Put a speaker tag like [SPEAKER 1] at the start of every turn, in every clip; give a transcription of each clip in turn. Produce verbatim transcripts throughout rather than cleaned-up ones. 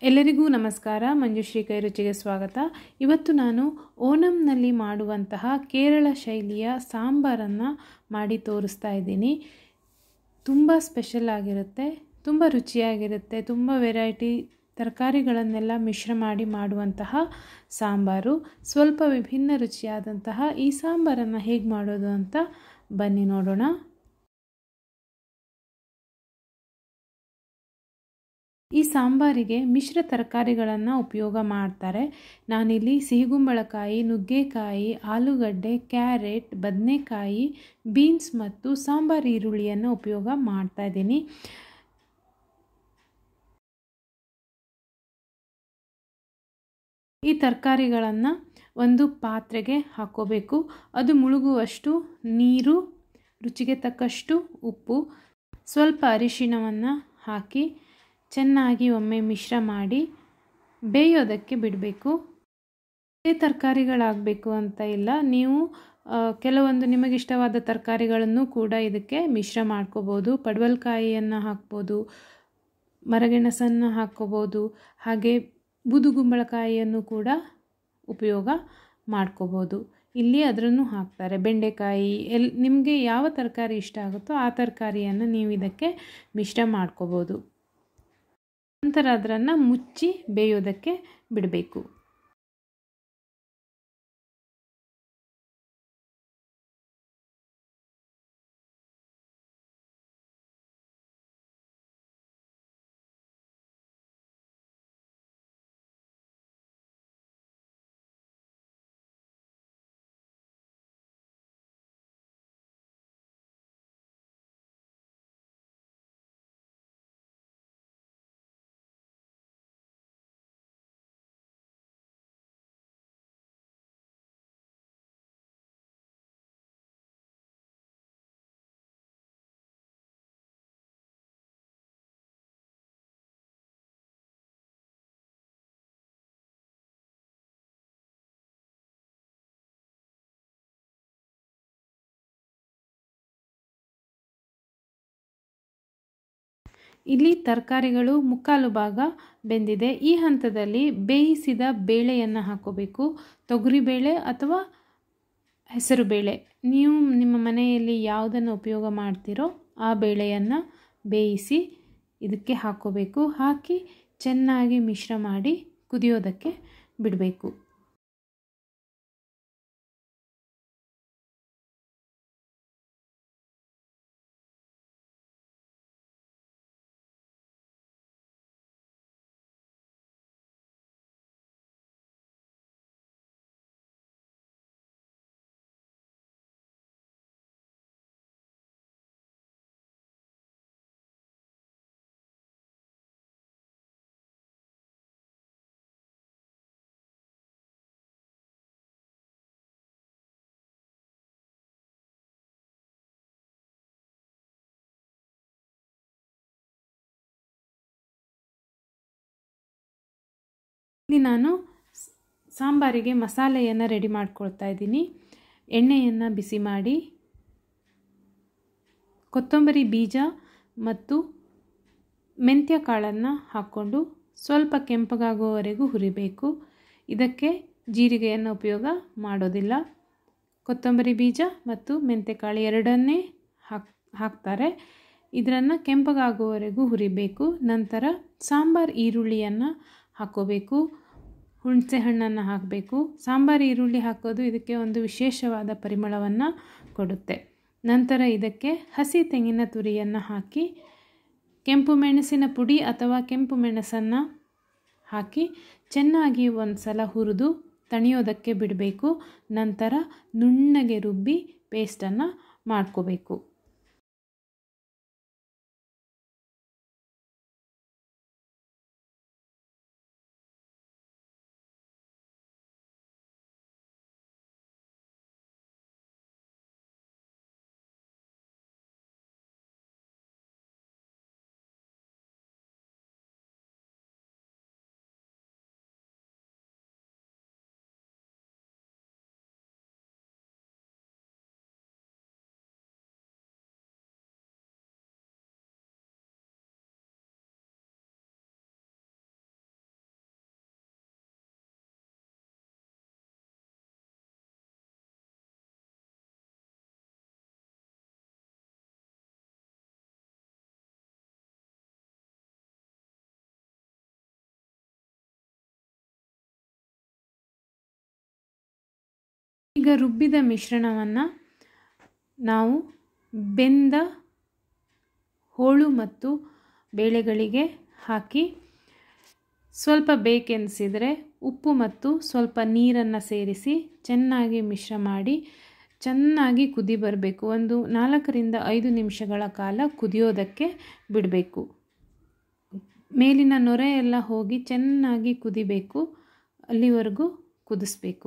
[SPEAKER 1] ಎಲ್ಲರಿಗೂ ನಮಸ್ಕಾರ. ಮಂಜುಶ್ರೀ ಕೈ ರುಚಿಗೆ ಸ್ವಾಗತ. ಇವತ್ತು ನಾನು ಓಣಂನಲ್ಲಿ ಮಾಡುವಂತಹ ಕೇರಳ ಶೈಲಿಯ ಸಾಂಬಾರನ್ನು ಮಾಡಿ ತೋರಿಸ್ತಾ ಇದ್ದೀನಿ. ತುಂಬ ಸ್ಪೆಷಲ್ ಆಗಿರುತ್ತೆ, ತುಂಬ ರುಚಿಯಾಗಿರುತ್ತೆ. ತುಂಬ ವೆರೈಟಿ ತರಕಾರಿಗಳನ್ನೆಲ್ಲ ಮಿಶ್ರ ಮಾಡಿ ಮಾಡುವಂತಹ ಸಾಂಬಾರು. ಸ್ವಲ್ಪ ವಿಭಿನ್ನ ರುಚಿಯಾದಂತಹ ಈ ಸಾಂಬಾರನ್ನು ಹೇಗೆ ಮಾಡೋದು ಅಂತ ಬನ್ನಿ ನೋಡೋಣ. ಈ ಸಾಂಬಾರಿಗೆ ಮಿಶ್ರ ತರಕಾರಿಗಳನ್ನು ಉಪಯೋಗ ಮಾಡ್ತಾರೆ. ನಾನಿಲ್ಲಿ ಸಿಹಿಗುಂಬಳಕಾಯಿ, ನುಗ್ಗೆಕಾಯಿ, ಆಲೂಗಡ್ಡೆ, ಕ್ಯಾರೆಟ್, ಬದನೆಕಾಯಿ, ಬೀನ್ಸ್ ಮತ್ತು ಸಾಂಬಾರು ಈರುಳ್ಳಿಯನ್ನು ಉಪಯೋಗ ಮಾಡ್ತಾ ಇದ್ದೀನಿ. ಈ ತರಕಾರಿಗಳನ್ನು ಒಂದು ಪಾತ್ರೆಗೆ ಹಾಕೋಬೇಕು. ಅದು ಮುಳುಗುವಷ್ಟು ನೀರು, ರುಚಿಗೆ ತಕ್ಕಷ್ಟು ಉಪ್ಪು, ಸ್ವಲ್ಪ ಅರಿಶಿಣವನ್ನು ಹಾಕಿ ಚೆನ್ನಾಗಿ ಒಮ್ಮೆ ಮಿಶ್ರ ಮಾಡಿ ಬೇಯೋದಕ್ಕೆ ಬಿಡಬೇಕು. ಇದೇ ತರಕಾರಿಗಳಾಗಬೇಕು ಅಂತ ಇಲ್ಲ, ನೀವು ಕೆಲವೊಂದು ನಿಮಗಿಷ್ಟವಾದ ತರಕಾರಿಗಳನ್ನು ಕೂಡ ಇದಕ್ಕೆ ಮಿಶ್ರ ಮಾಡ್ಕೋಬೋದು. ಪಡವಲಕಾಯಿಯನ್ನು ಹಾಕ್ಬೋದು, ಮರಗೆಣಸನ್ನು ಹಾಕ್ಕೋಬೋದು, ಹಾಗೆ ಬೂದುಗುಂಬಳಕಾಯಿಯನ್ನು ಕೂಡ ಉಪಯೋಗ ಮಾಡ್ಕೋಬೋದು. ಇಲ್ಲಿ ಅದನ್ನು ಹಾಕ್ತಾರೆ. ಬೆಂಡೆಕಾಯಿ, ಎಲ್ ನಿಮಗೆ ಯಾವ ತರಕಾರಿ ಇಷ್ಟ ಆಗುತ್ತೋ ಆ ತರಕಾರಿಯನ್ನು ನೀವು ಇದಕ್ಕೆ ಮಿಶ್ರ ಮಾಡ್ಕೋಬೋದು. ನಂತರ ಅದನ್ನು ಮುಚ್ಚಿ ಬೇಯೋದಕ್ಕೆ ಬಿಡಬೇಕು. ಇಲ್ಲಿ ತರಕಾರಿಗಳು ಮುಕ್ಕಾಲು ಭಾಗ ಬೆಂದಿದೆ. ಈ ಹಂತದಲ್ಲಿ ಬೇಯಿಸಿದ ಬೇಳೆಯನ್ನು ಹಾಕೋಬೇಕು. ತೊಗರಿಬೇಳೆ ಅಥವಾ ಹೆಸರುಬೇಳೆ, ನೀವು ನಿಮ್ಮ ಮನೆಯಲ್ಲಿ ಯಾವುದನ್ನು ಉಪಯೋಗ ಮಾಡ್ತೀರೋ ಆ ಬೇಳೆಯನ್ನು ಬೇಯಿಸಿ ಇದಕ್ಕೆ ಹಾಕೋಬೇಕು. ಹಾಕಿ ಚೆನ್ನಾಗಿ ಮಿಶ್ರ ಮಾಡಿ ಕುದಿಯೋದಕ್ಕೆ ಬಿಡಬೇಕು. ಇಲ್ಲಿ ನಾನು ಸಾಂಬಾರಿಗೆ ಮಸಾಲೆಯನ್ನು ರೆಡಿ ಮಾಡ್ಕೊಳ್ತಾ ಇದ್ದೀನಿ. ಎಣ್ಣೆಯನ್ನು ಬಿಸಿ ಮಾಡಿ ಕೊತ್ತಂಬರಿ ಬೀಜ ಮತ್ತು ಮೆಂತ್ಯ ಕಾಳನ್ನು ಹಾಕ್ಕೊಂಡು ಸ್ವಲ್ಪ ಕೆಂಪಗಾಗುವವರೆಗೂ ಹುರಿಬೇಕು. ಇದಕ್ಕೆ ಜೀರಿಗೆಯನ್ನು ಉಪಯೋಗ ಮಾಡೋದಿಲ್ಲ. ಕೊತ್ತಂಬರಿ ಬೀಜ ಮತ್ತು ಮೆಂತ್ಯ ಕಾಳು ಎರಡನ್ನೇ ಹಾಕ್ ಹಾಕ್ತಾರೆ ಇದನ್ನು ಕೆಂಪಗಾಗುವವರೆಗೂ ಹುರಿಬೇಕು. ನಂತರ ಸಾಂಬಾರು ಈರುಳ್ಳಿಯನ್ನು ಹಾಕ್ಕೋಬೇಕು. ಹುಣಸೆ ಹಣ್ಣನ್ನು ಹಾಕಬೇಕು. ಸಾಂಬಾರು ಈರುಳ್ಳಿ ಹಾಕೋದು ಇದಕ್ಕೆ ಒಂದು ವಿಶೇಷವಾದ ಪರಿಮಳವನ್ನು ಕೊಡುತ್ತೆ. ನಂತರ ಇದಕ್ಕೆ ಹಸಿ ತೆಂಗಿನ ತುರಿಯನ್ನು ಹಾಕಿ ಕೆಂಪು ಮೆಣಸಿನ ಪುಡಿ ಅಥವಾ ಕೆಂಪು ಮೆಣಸನ್ನು ಹಾಕಿ ಚೆನ್ನಾಗಿ ಒಂದು ಸಲ ಹುರಿದು ತಣಿಯೋದಕ್ಕೆ ಬಿಡಬೇಕು. ನಂತರ ನುಣ್ಣಗೆ ರುಬ್ಬಿ ಪೇಸ್ಟನ್ನು ಮಾಡ್ಕೋಬೇಕು. ಈಗ ರುಬ್ಬಿದ ಮಿಶ್ರಣವನ್ನು ನಾವು ಬೆಂದ ಹೋಳು ಮತ್ತು ಬೇಳೆಗಳಿಗೆ ಹಾಕಿ ಸ್ವಲ್ಪ ಬೇಕೆನಿಸಿದರೆ ಉಪ್ಪು ಮತ್ತು ಸ್ವಲ್ಪ ನೀರನ್ನು ಸೇರಿಸಿ ಚೆನ್ನಾಗಿ ಮಿಶ್ರ ಮಾಡಿ ಚೆನ್ನಾಗಿ ಕುದಿ ಬರಬೇಕು. ಒಂದು ನಾಲ್ಕರಿಂದ ಐದು ನಿಮಿಷಗಳ ಕಾಲ ಕುದಿಯೋದಕ್ಕೆ ಬಿಡಬೇಕು. ಮೇಲಿನ ನೊರೆ ಎಲ್ಲ ಹೋಗಿ ಚೆನ್ನಾಗಿ ಕುದಿಬೇಕು, ಅಲ್ಲಿವರೆಗೂ ಕುದಿಸ್ಬೇಕು.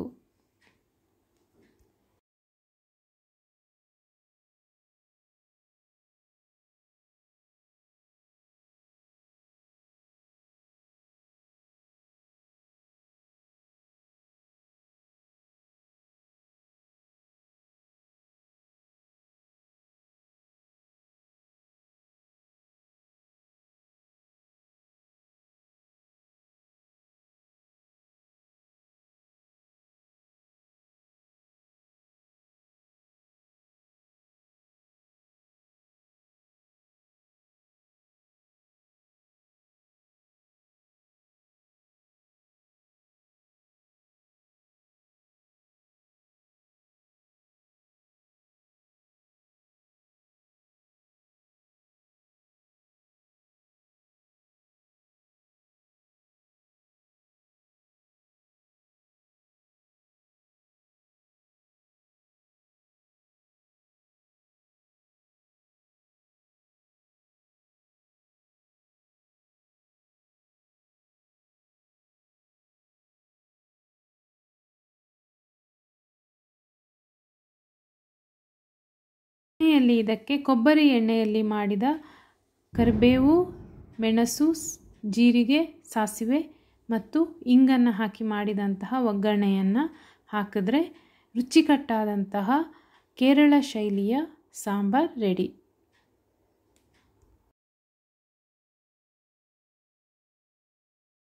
[SPEAKER 1] ಎಣ್ಣೆಯಲ್ಲಿ ಇದಕ್ಕೆ ಕೊಬ್ಬರಿ ಎಣ್ಣೆಯಲ್ಲಿ ಮಾಡಿದ ಕರಿಬೇವು, ಮೆಣಸು, ಜೀರಿಗೆ, ಸಾಸಿವೆ ಮತ್ತು ಇಂಗನ್ನು ಹಾಕಿ ಮಾಡಿದಂತಹ ಒಗ್ಗರಣೆಯನ್ನು ಹಾಕಿದ್ರೆ ರುಚಿಕಟ್ಟಾದಂತಹ ಕೇರಳ ಶೈಲಿಯ ಸಾಂಬಾರ್ ರೆಡಿ.